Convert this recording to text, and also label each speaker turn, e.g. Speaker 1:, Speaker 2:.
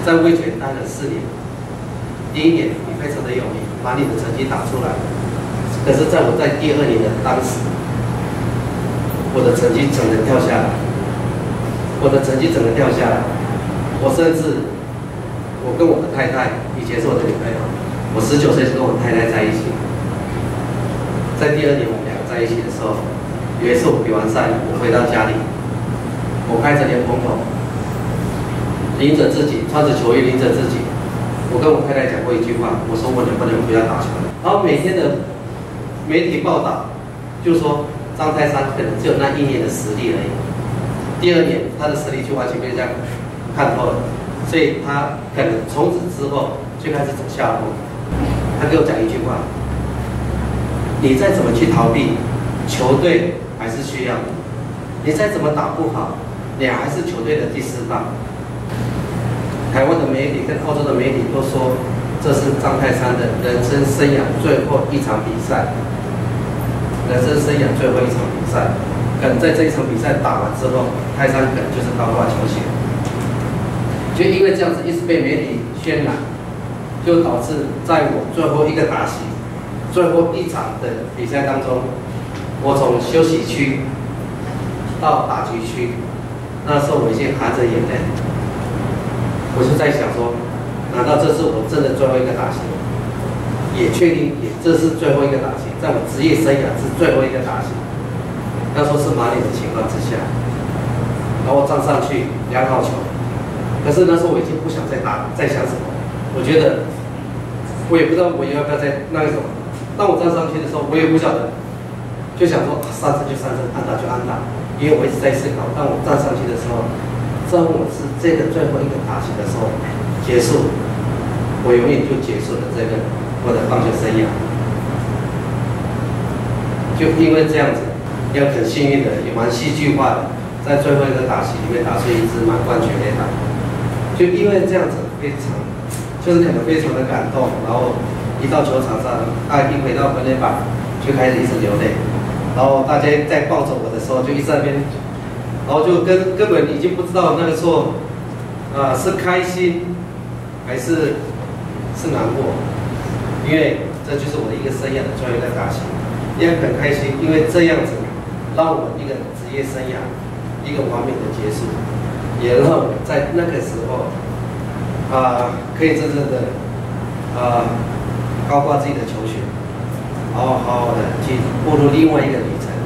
Speaker 1: 在味全待了4年，第1年你非常的有名，把你的成绩打出来。可是在我在第2年的当时，我的成绩整个掉下来，我甚至我跟我的太太，以前是我的女朋友，我19岁是跟我太太在一起。在第2年我们2个在一起的时候，有一次我比完赛，我回到家里，我开着莲蓬头，淋着自己，穿着球衣淋着自己。我跟我太太讲过一句话，我说我能不能不要打球了？然后每天的媒体报道就说张泰山可能只有那1年的实力而已，第2年他的实力就完全被人家看透了，所以他可能从此之后就开始走下坡。他给我讲一句话：你再怎么去逃避，球队还是需要你；你再怎么打不好，你还是球队的第4棒。台湾的媒体跟澳洲的媒体都说，这是张泰山的人生生涯最后一场比赛。人生生涯最后一场比赛，可能在这一场比赛打完之后，泰山可能就是高挂球鞋。就因为这样子一直被媒体渲染，就导致在我最后一个打席、最后一场的比赛当中，我从休息区到打击区，那时候我已经含着眼泪。我就在想说，难道这是我真的最后一个打席？也确定这是最后一个打席，在我职业生涯是最后一个打席。那时候是马里的情况之下，然后站上去2号球，可是那时候我已经不想再打，再想什么。我觉得我也不知道我要不要再那个什么。当我站上去的时候，我也不晓得，就想说3振就3振，安打就安打，因为我一直在思考，当我站上去的时候。当我是这个最后一个打席的时候结束，我永远就结束了这个我的棒球生涯。就因为这样子，也很幸运的，也蛮戏剧化的，在最后一个打席里面打出一支满贯全垒打。就因为这样子，非常就是可能非常的感动，然后一到球场上，一回到本垒板就开始一直流泪，然后大家在抱着我的时候就一直在那边。然后就根本已经不知道那个时候，是开心还是难过，因为这就是我的一个生涯的最后一个打席，也很开心，因为这样子让我一个职业生涯一个完美的结束，也让我在那个时候可以真正的高挂自己的球鞋，然后好好的去步入另外一个旅程。